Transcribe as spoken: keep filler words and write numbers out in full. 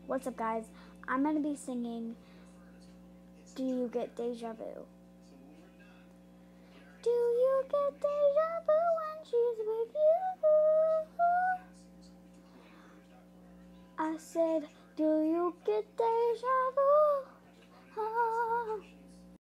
What's up, guys? I'm gonna be singing Do You Get Deja Vu? Do you get deja vu when she's with you? I said, do you get deja vu? Oh.